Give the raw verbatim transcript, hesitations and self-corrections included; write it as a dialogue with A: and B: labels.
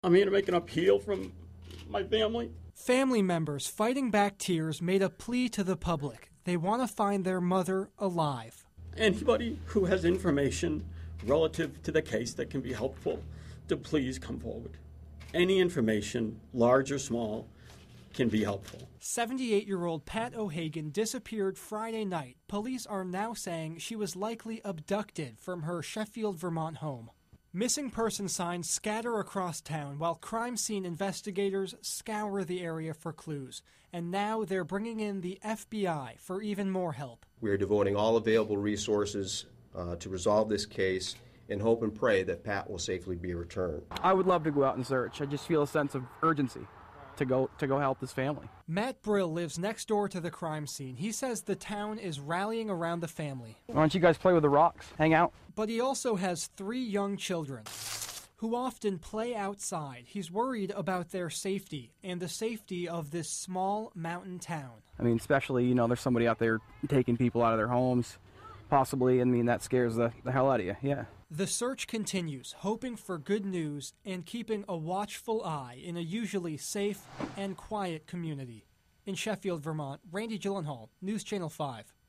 A: I'm here to make an appeal from my family.
B: Family members fighting back tears made a plea to the public. They want to find their mother alive.
A: Anybody who has information relative to the case that can be helpful, to please come forward. Any information, large or small, can be helpful.
B: seventy-eight-year-old Pat O'Hagan disappeared Friday night. Police are now saying she was likely abducted from her Sheffield, Vermont home. Missing person signs scatter across town while crime scene investigators scour the area for clues. And now they're bringing in the F B I for even more help.
C: We are devoting all available resources uh, to resolve this case and hope and pray that Pat will safely be returned.
D: I would love to go out and search. I just feel a sense of urgency to go to go help this family.
B: Matt Brill lives next door to the crime scene. He says the town is rallying around the family.
D: Why don't you guys play with the rocks? Hang out.
B: But he also has three young children who often play outside. He's worried about their safety and the safety of this small mountain town.
D: I mean, especially, you know, there's somebody out there taking people out of their homes, possibly. I mean, that scares the, the hell out of you, yeah.
B: The search continues, hoping for good news and keeping a watchful eye in a usually safe and quiet community. In Sheffield, Vermont, Randy Gyllenhaal, News Channel five.